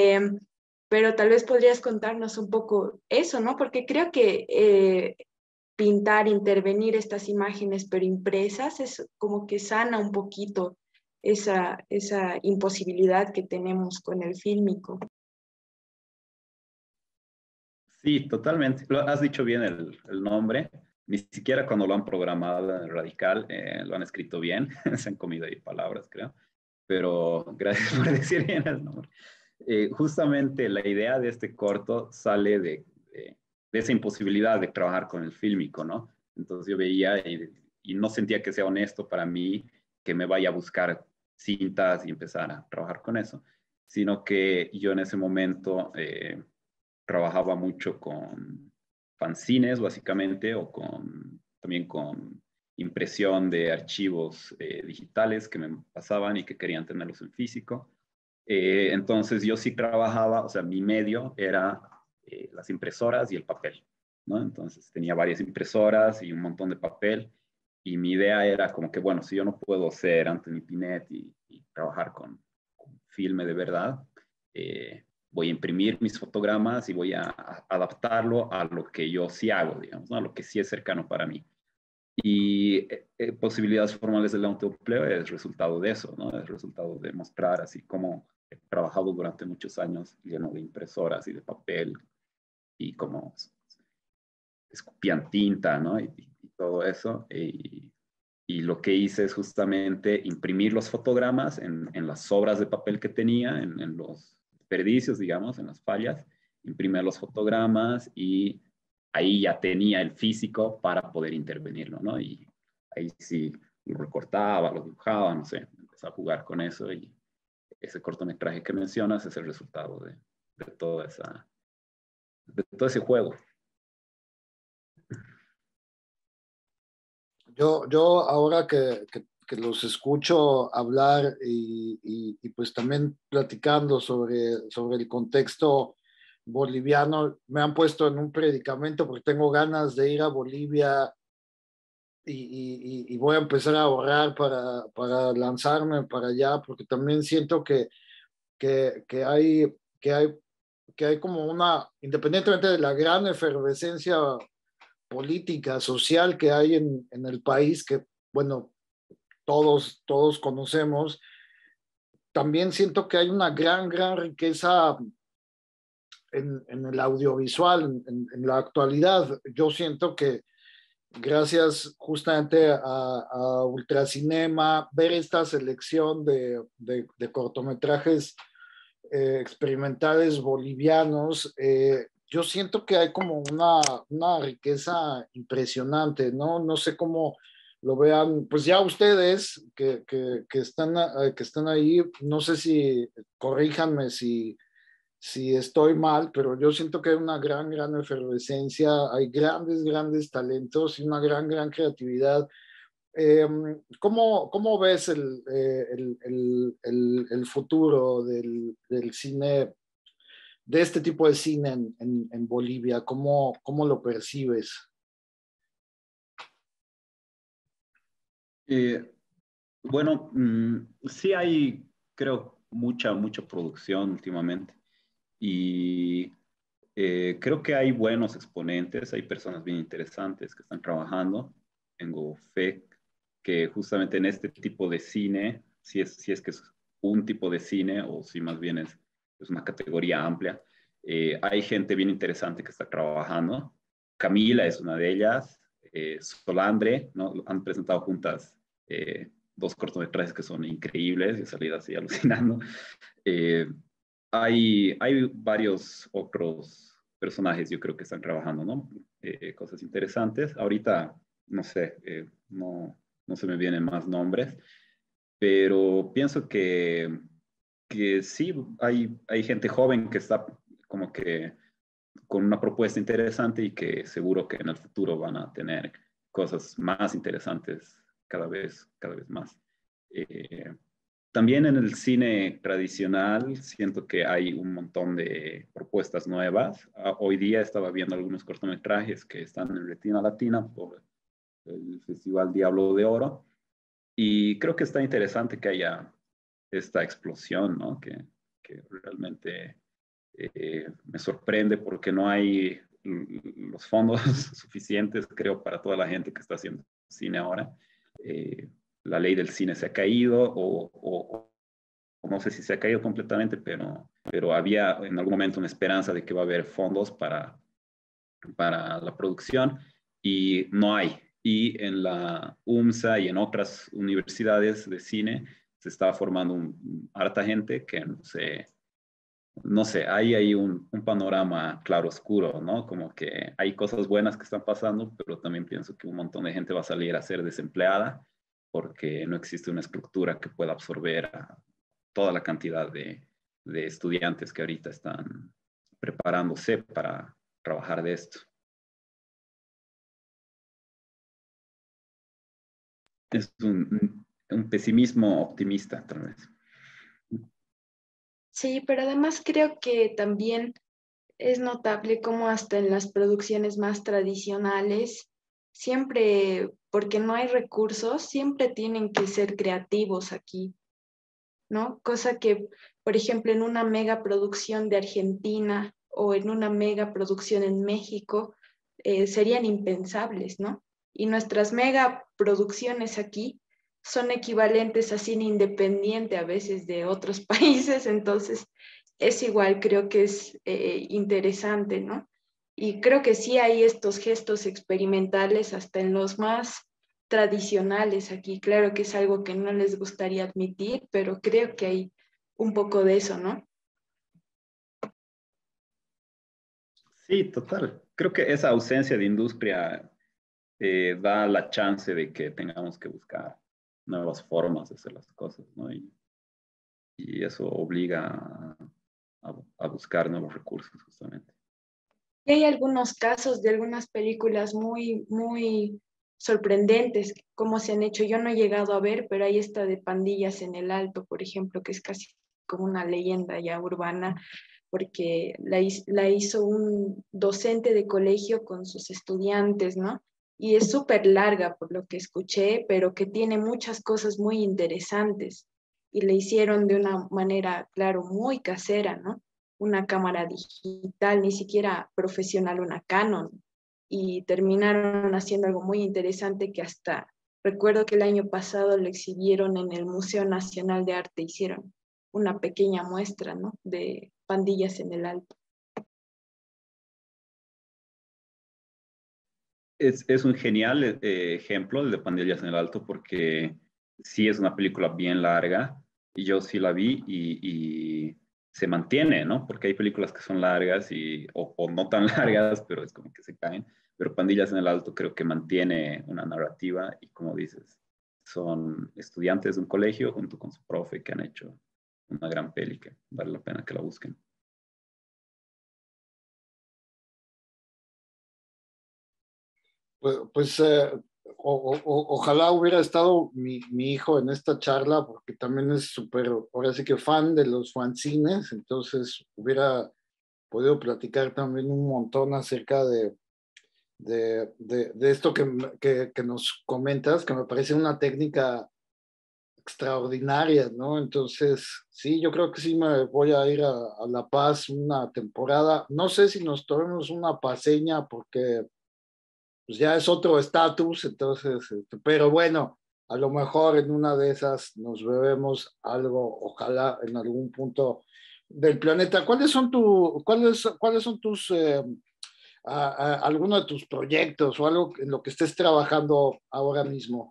pero tal vez podrías contarnos un poco eso, ¿no? Porque creo que pintar, intervenir estas imágenes, pero impresas, es como que sana un poquito esa imposibilidad que tenemos con el fílmico. Sí, totalmente. Lo has dicho bien el nombre. Ni siquiera cuando lo han programado en Radical lo han escrito bien. Se han comido ahí palabras, creo. Pero gracias por decir bien el nombre. Justamente la idea de este corto sale de esa imposibilidad de trabajar con el fílmico, ¿no? Entonces yo veía y no sentía que sea honesto para mí que me vaya a buscar cintas y empezar a trabajar con eso, sino que yo en ese momento trabajaba mucho con fanzines, básicamente, o también con impresión de archivos digitales que me pasaban y que querían tenerlos en físico. Entonces yo sí trabajaba, o sea, mi medio era las impresoras y el papel, ¿no? Entonces tenía varias impresoras y un montón de papel, y mi idea era como que, bueno, si yo no puedo ser Anthony Pinette y trabajar con filme de verdad, voy a imprimir mis fotogramas y voy a adaptarlo a lo que yo sí hago, digamos, ¿no? A lo que sí es cercano para mí. Y posibilidades formales del autoempleo es resultado de eso, ¿no? Es resultado de mostrar así como he trabajado durante muchos años lleno de impresoras y de papel y como escupían tinta, ¿no? Y todo eso. Y lo que hice es justamente imprimir los fotogramas en las sobras de papel que tenía, en los desperdicios, digamos, en las fallas. Imprimí los fotogramas y ahí ya tenía el físico para poder intervenirlo, ¿no? Y ahí sí lo recortaba, lo dibujaba, no sé, empecé a jugar con eso y ese cortometraje que mencionas es el resultado de todo ese juego. Yo ahora que los escucho hablar y pues también platicando sobre el contexto boliviano, me han puesto en un predicamento porque tengo ganas de ir a Bolivia y voy a empezar a ahorrar para lanzarme para allá, porque también siento que hay como una, independientemente de la gran efervescencia política, social que hay en el país, que bueno, todos conocemos, también siento que hay una gran riqueza en el audiovisual, en la actualidad. Yo siento que gracias justamente a Ultracinema, ver esta selección de cortometrajes experimentales bolivianos, yo siento que hay como una riqueza impresionante, ¿no? No sé cómo lo vean, pues ya ustedes que están ahí, no sé si, corríjanme si estoy mal, pero yo siento que hay una gran efervescencia, hay grandes talentos y una gran creatividad. Eh, ¿Cómo ves el futuro del cine, de este tipo de cine en Bolivia? ¿Cómo lo percibes? Bueno, sí hay, creo, mucha producción últimamente y creo que hay buenos exponentes, hay personas bien interesantes que están trabajando. Tengo fe que justamente en este tipo de cine, si es que es un tipo de cine o si más bien es una categoría amplia, hay gente bien interesante que está trabajando. Camila es una de ellas, Solandre, ¿no? Han presentado juntas dos cortometrajes que son increíbles, y he salido así alucinando. Eh, hay varios otros personajes, yo creo que están trabajando, ¿no? Cosas interesantes. Ahorita, no sé, no se me vienen más nombres, pero pienso que sí, hay gente joven que está como que con una propuesta interesante y que seguro que en el futuro van a tener cosas más interesantes cada vez más. Eh, También en el cine tradicional siento que hay un montón de propuestas nuevas. Hoy día estaba viendo algunos cortometrajes que están en Retina Latina por el Festival Diablo de Oro y creo que está interesante que haya esta explosión, ¿no? Que realmente me sorprende porque no hay los fondos suficientes, creo, para toda la gente que está haciendo cine ahora. La ley del cine se ha caído, o no sé si se ha caído completamente, pero había en algún momento una esperanza de que va a haber fondos para la producción, y no hay. Y en la UMSA y en otras universidades de cine se está formando harta gente que no sé, hay ahí un panorama claro oscuro, ¿no? Como que hay cosas buenas que están pasando, pero también pienso que un montón de gente va a salir a ser desempleada porque no existe una estructura que pueda absorber a toda la cantidad de estudiantes que ahorita están preparándose para trabajar de esto. Es un pesimismo optimista, tal vez. Sí, pero además creo que también es notable cómo hasta en las producciones más tradicionales, siempre, porque no hay recursos, siempre tienen que ser creativos aquí, ¿no? Cosa que, por ejemplo, en una mega producción de Argentina o en una mega producción en México, serían impensables, ¿no? Y nuestras mega producciones aquí son equivalentes a cine independiente a veces de otros países, entonces es igual, creo que es interesante, ¿no? Y creo que sí hay estos gestos experimentales hasta en los más tradicionales aquí. Claro que es algo que no les gustaría admitir, pero creo que hay un poco de eso, ¿no? Sí, total. Creo que esa ausencia de industria da la chance de que tengamos que buscar nuevas formas de hacer las cosas, ¿no? Y eso obliga a buscar nuevos recursos, justamente. Y hay algunos casos de algunas películas muy, muy sorprendentes, cómo se han hecho. Yo no he llegado a ver, pero hay esta de Pandillas en el Alto, por ejemplo, que es casi como una leyenda ya urbana, porque la hizo un docente de colegio con sus estudiantes, ¿no? Y es súper larga por lo que escuché, pero que tiene muchas cosas muy interesantes. Y le hicieron de una manera, claro, muy casera, ¿no? Una cámara digital, ni siquiera profesional, una Canon. Y terminaron haciendo algo muy interesante que hasta recuerdo que el año pasado lo exhibieron en el Museo Nacional de Arte, hicieron una pequeña muestra, ¿no? De Pandillas en el Alto. Es un genial ejemplo el de Pandillas en el Alto, porque sí es una película bien larga y yo sí la vi y se mantiene, ¿no? Porque hay películas que son largas o no tan largas, pero es como que se caen. Pero Pandillas en el Alto creo que mantiene una narrativa y, como dices, son estudiantes de un colegio junto con su profe que han hecho una gran peli que vale la pena que la busquen. Pues, ojalá hubiera estado mi hijo en esta charla, porque también es súper, ahora sí que fan de los fanzines, entonces hubiera podido platicar también un montón acerca de esto que nos comentas, que me parece una técnica extraordinaria, ¿no? Entonces, sí, yo creo que sí me voy a ir a La Paz una temporada. No sé si nos tomemos una paseña porque pues ya es otro estatus, entonces, pero bueno, a lo mejor en una de esas nos bebemos algo, ojalá en algún punto del planeta. ¿Cuáles son tus, alguno de tus proyectos o algo en lo que estés trabajando ahora mismo?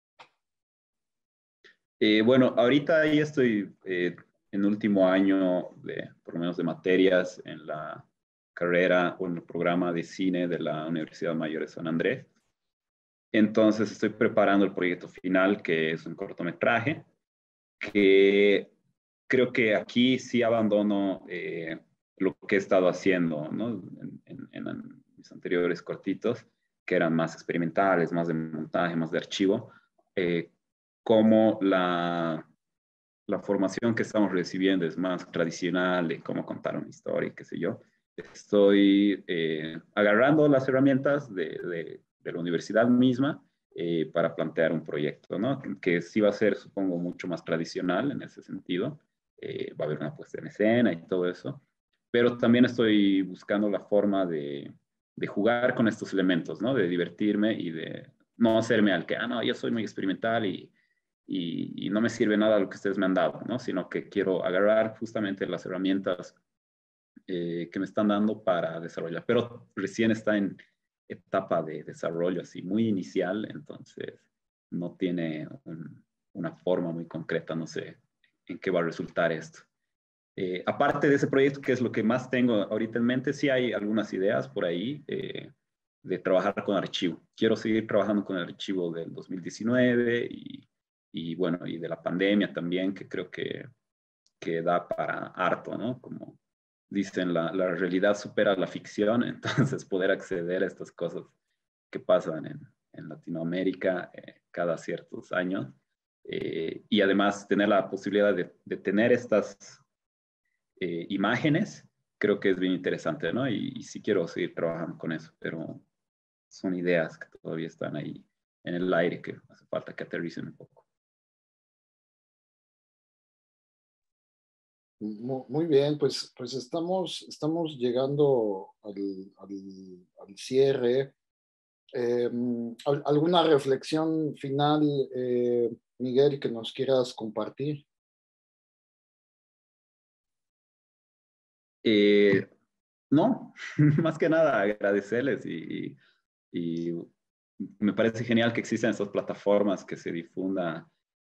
Bueno, ahorita ya estoy en último año, por lo menos de materias, en la carrera o en el programa de cine de la Universidad Mayor de San Andrés. Entonces estoy preparando el proyecto final, que es un cortometraje, que creo que aquí sí abandono lo que he estado haciendo, ¿no? En mis anteriores cortitos, que eran más experimentales, más de montaje, más de archivo. Como la formación que estamos recibiendo es más tradicional de cómo contar una historia, qué sé yo. Estoy agarrando las herramientas de la universidad misma para plantear un proyecto, ¿no? Que sí va a ser, supongo, mucho más tradicional en ese sentido. Va a haber una puesta en escena y todo eso. Pero también estoy buscando la forma de jugar con estos elementos, ¿no? De divertirme y de no hacerme al que, no, yo soy muy experimental y no me sirve nada lo que ustedes me han dado, ¿no? Sino que quiero agarrar justamente las herramientas que me están dando para desarrollar. Pero recién está en etapa de desarrollo así muy inicial, entonces no tiene una forma muy concreta, no sé en qué va a resultar esto. Aparte de ese proyecto, que es lo que más tengo ahorita en mente, sí hay algunas ideas por ahí de trabajar con archivo. Quiero seguir trabajando con el archivo del 2019 y bueno, y de la pandemia también, que creo que da para harto, ¿no? Como dicen, la realidad supera la ficción, entonces poder acceder a estas cosas que pasan en Latinoamérica cada ciertos años y además tener la posibilidad de tener estas imágenes, creo que es bien interesante, ¿no? Y sí quiero seguir trabajando con eso, pero son ideas que todavía están ahí en el aire que hace falta que aterricen un poco. Muy bien, pues estamos llegando al cierre. ¿Alguna reflexión final, Miguel, que nos quieras compartir? No, más que nada agradecerles y me parece genial que existan estas plataformas, que se difunda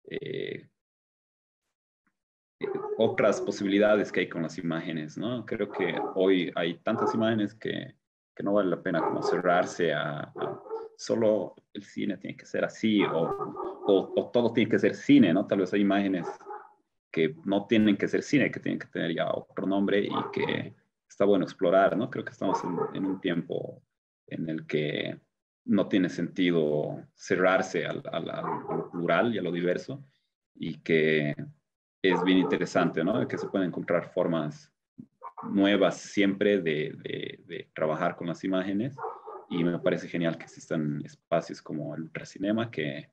otras posibilidades que hay con las imágenes, ¿no? Creo que hoy hay tantas imágenes que no vale la pena como cerrarse a solo el cine tiene que ser así o todo tiene que ser cine, ¿no? Tal vez hay imágenes que no tienen que ser cine, que tienen que tener ya otro nombre y que está bueno explorar, ¿no? Creo que estamos en un tiempo en el que no tiene sentido cerrarse a lo plural y a lo diverso y que es bien interesante, ¿no? Que se pueden encontrar formas nuevas siempre de trabajar con las imágenes y me parece genial que existan espacios como el Ultracinema que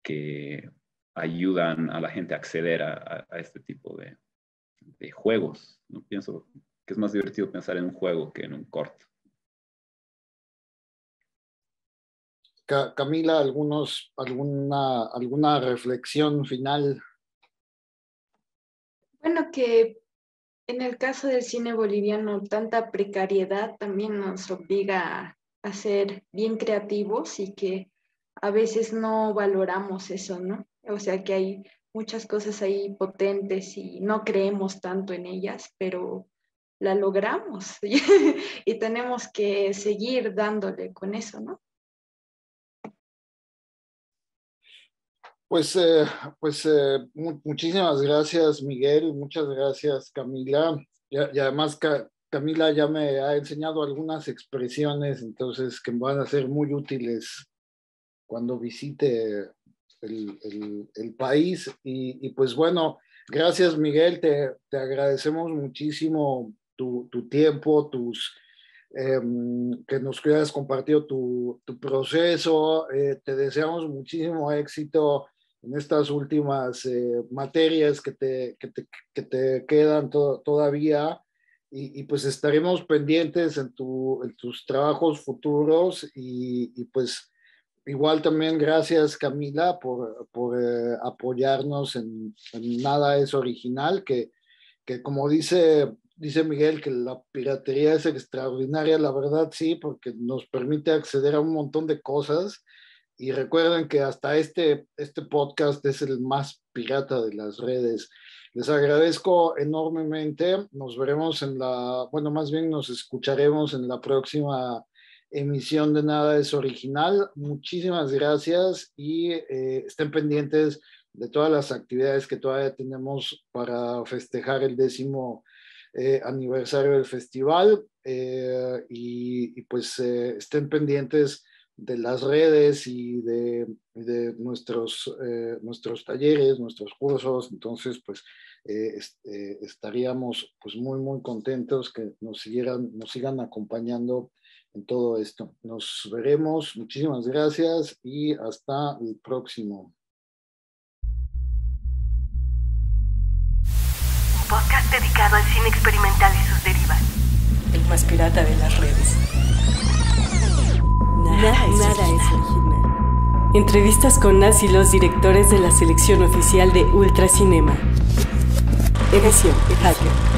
ayudan a la gente a acceder a este tipo de juegos, ¿no? Pienso que es más divertido pensar en un juego que en un corto. Camila, ¿alguna reflexión final? Bueno, que en el caso del cine boliviano, tanta precariedad también nos obliga a ser bien creativos y que a veces no valoramos eso, ¿no? O sea que hay muchas cosas ahí potentes y no creemos tanto en ellas, pero la logramos y tenemos que seguir dándole con eso, ¿no? Muchísimas gracias, Miguel, muchas gracias, Camila. Y además, Camila ya me ha enseñado algunas expresiones, entonces que me van a ser muy útiles cuando visite el país. Y pues bueno, gracias, Miguel, te agradecemos muchísimo tu tiempo, que nos hayas compartido tu proceso. Te deseamos muchísimo éxito en estas últimas materias que te quedan todavía y pues estaremos pendientes en tus trabajos futuros y pues igual también gracias, Camila, por apoyarnos en Nada es Original, que como dice Miguel, que la piratería es extraordinaria, la verdad sí, porque nos permite acceder a un montón de cosas. Y recuerden que hasta este podcast es el más pirata de las redes. Les agradezco enormemente. Nos veremos nos escucharemos en la próxima emisión de Nada es Original. Muchísimas gracias y estén pendientes de todas las actividades que todavía tenemos para festejar el 10º aniversario del festival y pues estén pendientes de las redes y de nuestros talleres, nuestros cursos. Entonces pues estaríamos pues muy muy contentos que nos sigan acompañando en todo esto. Nos veremos, muchísimas gracias y hasta el próximo. Un podcast dedicado al cine experimental y sus derivas. El más pirata de las redes. Nada es original. Entrevistas con las y los directores de la selección oficial de Ultracinema. Edición Hacker.